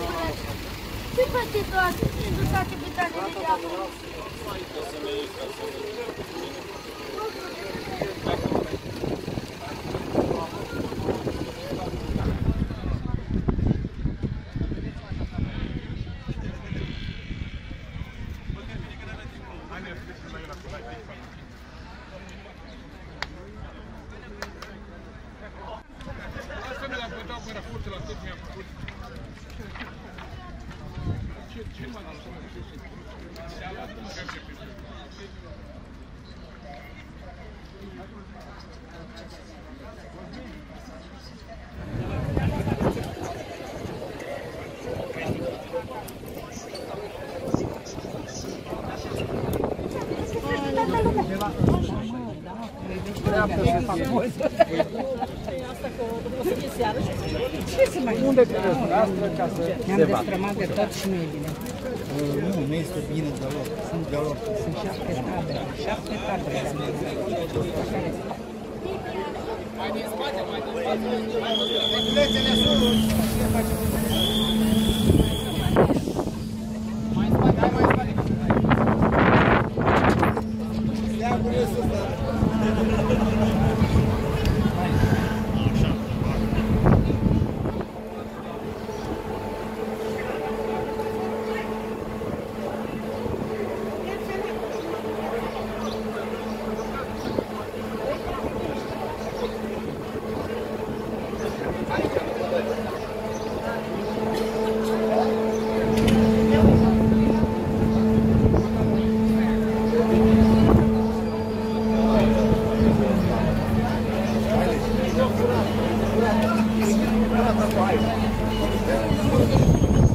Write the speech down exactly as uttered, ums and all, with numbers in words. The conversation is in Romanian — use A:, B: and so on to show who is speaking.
A: Ce face toate? Nu toate bitanele de acolo.
B: Ce să mai... Unde credeți dumneavoastră ca să ne-am destrămat de tot și nu e bine.
C: Nu, nu este bine deloc. Sunt deloc.
B: Sunt șapte tabere. Șapte tabere. Mai din spate, mai din spate. Biletele sus! Mai în spate, hai mai în spate. Steagurile sus, da. Thank you.